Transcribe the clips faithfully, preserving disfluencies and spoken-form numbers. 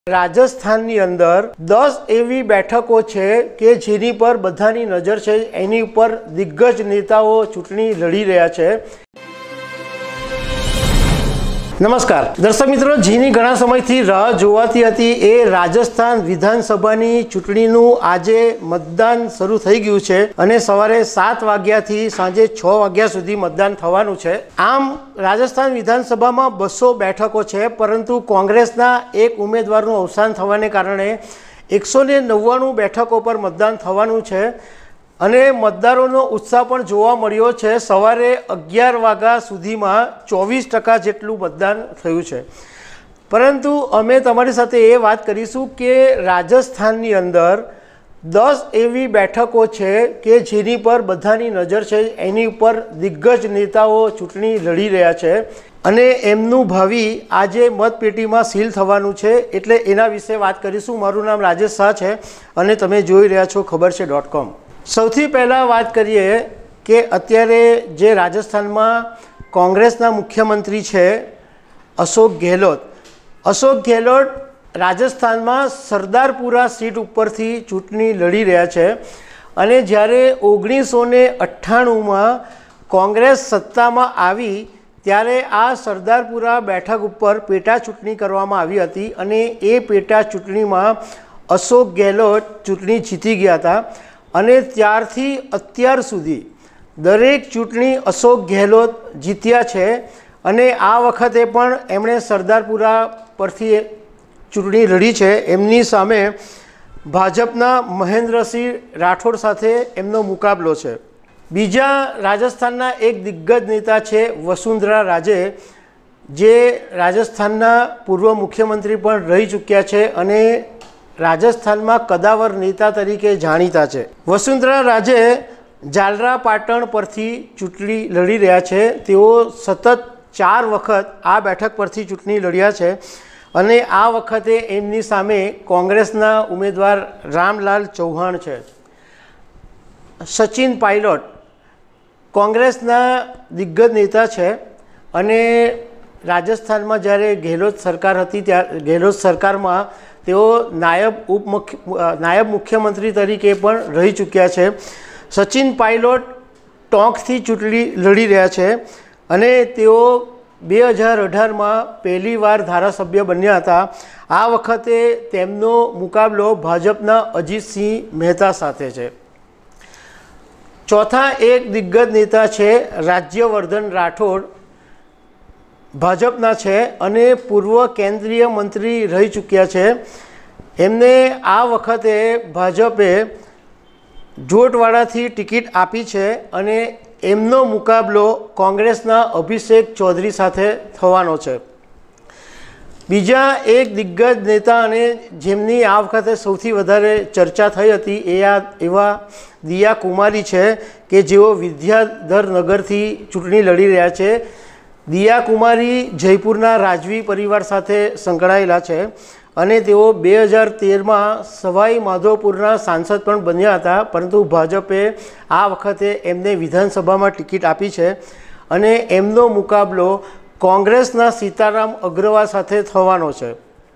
રાજસ્થાનની અંદર દસ એવી બેઠકો છે કે જેની પર બધાની નજર છે, એની ઉપર દિગ્ગજ નેતાઓ ચૂંટણી લડી રહ્યા છે। નમસ્કાર દર્શક મિત્રો, જેની ઘણા સમયથી રાહ જોવાતી હતી એ રાજસ્થાન વિધાનસભાની ચૂંટણીનું આજે મતદાન શરૂ થઈ ગયું છે અને સવારે સાત વાગ્યાથી સાંજે છ વાગ્યા સુધી મતદાન થવાનું છે। આમ રાજસ્થાન વિધાનસભામાં બસો બેઠકો છે, પરંતુ કોંગ્રેસના એક ઉમેદવારનું અવસાન થવાને કારણે એકસો ને નવ્વાણું બેઠકો પર મતદાન થવાનું છે અને મતદારોનો ઉત્સાહ પણ જોવા મળ્યો છે। સવારે અગિયાર વાગ્યા સુધીમાં ચોવીસ ટકા જેટલું મતદાન થયું છે, પરંતુ અમે તમારી સાથે એ વાત કરીશું કે રાજસ્થાનની અંદર દસ એવી બેઠકો છે કે જેની પર બધાની નજર છે, એની ઉપર દિગ્ગજ નેતાઓ ચૂંટણી લડી રહ્યા છે અને એમનું ભાવિ આજે મતપેટીમાં સીલ થવાનું છે, એટલે એના વિશે વાત કરીશું। મારું નામ રાજેશ શાહ છે અને તમે જોઈ રહ્યા છો ખબર છે ડોટ કોમ। સૌથી પહેલાં વાત કરીએ કે અત્યારે જે રાજસ્થાનમાં કોંગ્રેસના મુખ્યમંત્રી છે અશોક ગેહલોત। અશોક ગેહલોત રાજસ્થાનમાં સરદારપુરા સીટ ઉપરથી ચૂંટણી લડી રહ્યા છે અને જ્યારે ઓગણીસો ને અઠ્ઠાણુંમાં કોંગ્રેસ સત્તામાં આવી ત્યારે આ સરદારપુરા બેઠક ઉપર પેટા ચૂંટણી કરવામાં આવી હતી અને એ પેટા ચૂંટણીમાં અશોક ગેહલોત ચૂંટણી જીતી ગયા હતા અને ત્યારથી અત્યાર સુધી દરેક ચૂંટણી અશોક ગેહલોત જીત્યા છે અને આ વખતે પણ એમણે સરદારપુરા પરથી ચૂંટણી લડી છે। એમની સામે ભાજપના મહેન્દ્રસિંહ રાઠોડ સાથે એમનો મુકાબલો છે। બીજા રાજસ્થાનના એક દિગ્ગજ નેતા છે વસુંધરા રાજે, જે રાજસ્થાનના પૂર્વ મુખ્યમંત્રી પણ રહી ચૂક્યા છે અને રાજસ્થાનમાં કદાવર નેતા તરીકે જાણીતા છે। વસુંધરા રાજે જાલરા પાટણ પરથી ચૂંટણી લડી રહ્યા છે। તેઓ સતત ચાર વખત આ બેઠક પરથી ચૂંટણી લડ્યા છે અને આ વખતે એમની સામે કોંગ્રેસના ઉમેદવાર રામલાલ ચૌહાણ છે। સચિન પાયલોટ કોંગ્રેસના દિગ્ગજ નેતા છે અને રાજસ્થાનમાં જ્યારે ગેહલોત સરકાર હતી ત્યારે ગેહલોત સરકારમાં તેઓ નાયબ ઉપમુખ્ય નાયબ મુખ્યમંત્રી તરીકે પણ રહી ચૂક્યા છે। સચિન પાયલોટ ટોંકથી ચૂંટણી લડી રહ્યા છે અને તેઓ બે હજાર અઢારમાં પહેલી વાર ધારાસભ્ય બન્યા હતા। આ વખતે તેમનો મુકાબલો ભાજપના અજીતસિંહ મહેતા સાથે છે। ચોથા એક દિગ્ગજ નેતા છે રાજ્યવર્ધન રાઠોડ, ભાજપના છે અને પૂર્વ કેન્દ્રીય મંત્રી રહી ચૂક્યા છે। એમને આ વખતે ભાજપે જોટવાડાથી ટિકિટ આપી છે અને એમનો મુકાબલો કોંગ્રેસના અભિષેક ચૌધરી સાથે થવાનો છે। બીજા એક દિગ્ગજ નેતા અને જેમની આ વખતે સૌથી વધારે ચર્ચા થઈ હતી એ આ એવા દિયા કુમારી છે કે જેઓ વિદ્યાધર નગરથી ચૂંટણી લડી રહ્યા છે। દિયા કુમારી જયપુરના રાજવી પરિવાર સાથે સંકળાયેલા છે અને તેઓ બે હજાર તેરમાં સવાઈ માધોપુરના સાંસદ પણ બન્યા હતા, પરંતુ ભાજપે આ વખતે એમને વિધાનસભામાં ટિકિટ આપી છે અને એમનો મુકાબલો કોંગ્રેસના સીતારામ અગ્રવાલ સાથે થવાનો છે।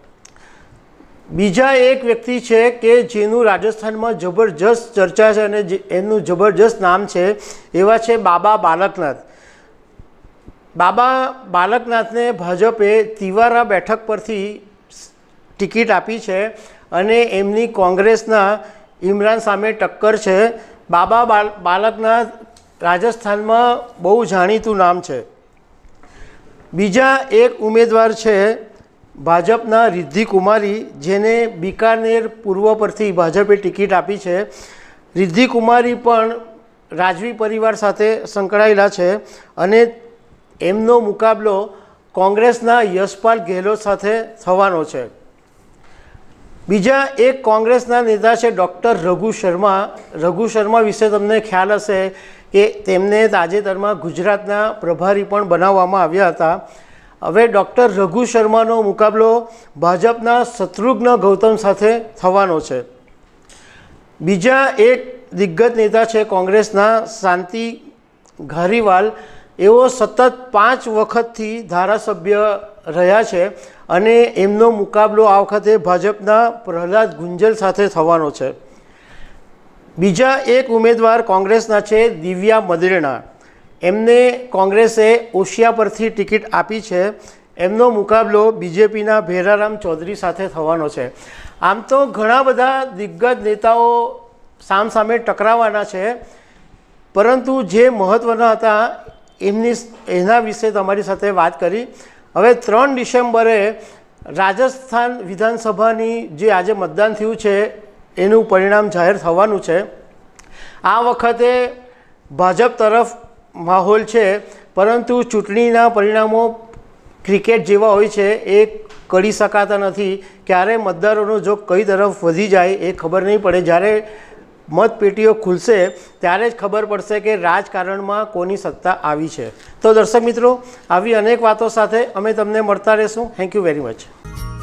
બીજા એક વ્યક્તિ છે કે જેનું રાજસ્થાનમાં જબરજસ્ત ચર્ચા છે અને એમનું જબરજસ્ત નામ છે, એવા છે બાબા બાલકનાથ। બાબા બાલકનાથને ભાજપે તિવારા બેઠક પરથી ટિકિટ આપી છે અને એમની કોંગ્રેસના ઇમરાન સામે ટક્કર છે। બાબા બાલકનાથ રાજસ્થાનમાં બહુ જાણીતું નામ છે। બીજા એક ઉમેદવાર છે ભાજપના રિદ્ધિ કુમારી, જેને બિકાનેર પૂર્વ પરથી ભાજપે ટિકિટ આપી છે। રિદ્ધિ કુમારી પણ રાજવી પરિવાર સાથે સંકળાયેલા છે અને એમનો મુકાબલો કોંગ્રેસના યશપાલ ગેહલોત સાથે થવાનો છે। બીજા એક કોંગ્રેસના નેતા છે ડૉક્ટર રઘુ શર્મા। રઘુ શર્મા વિશે તમને ખ્યાલ હશે કે તેમને તાજેતરમાં ગુજરાતના પ્રભારી પણ બનાવવામાં આવ્યા હતા। હવે ડૉક્ટર રઘુ શર્માનો મુકાબલો ભાજપના શત્રુઘ્ન ગૌતમ સાથે થવાનો છે। બીજા એક દિગ્ગજ નેતા છે કોંગ્રેસના શાંતિ ઘારીવાલ। એઓ સતત પાંચ વખતથી ધારાસભ્ય રહ્યા છે અને એમનો મુકાબલો આ વખતે ભાજપના પ્રહલાદ ગુંજલ સાથે થવાનો છે। બીજા એક ઉમેદવાર કોંગ્રેસના છે દિવ્યા મદેરણા। એમને કોંગ્રેસે ઓશિયા પરથી ટિકિટ આપી છે। એમનો મુકાબલો બીજેપીના ભેરારામ ચૌધરી સાથે થવાનો છે। આમ તો ઘણા બધા દિગ્ગજ નેતાઓ સામસામે ટકરાવાના છે, પરંતુ જે મહત્ત્વના હતા એમની એના વિશે તમારી સાથે વાત કરી। હવે ત્રણ ડિસેમ્બરે રાજસ્થાન વિધાનસભાની જે આજે મતદાન થયું છે એનું પરિણામ જાહેર થવાનું છે। આ વખતે ભાજપ તરફ માહોલ છે, પરંતુ ચૂંટણીના પરિણામો ક્રિકેટ જેવા હોય છે, એ કરી શકાતા નથી। ક્યારે મતદારોનો જો કઈ તરફ વધી જાય એ ખબર નહીં પડે। જ્યારે મતપેટીઓ ખુલશે ત્યારે જ ખબર પડશે કે રાજકારણમાં કોની સત્તા આવી છે। તો દર્શક મિત્રો, આવી અનેક વાતો સાથે અમે તમને મળતા રહીશું। Thank you very much.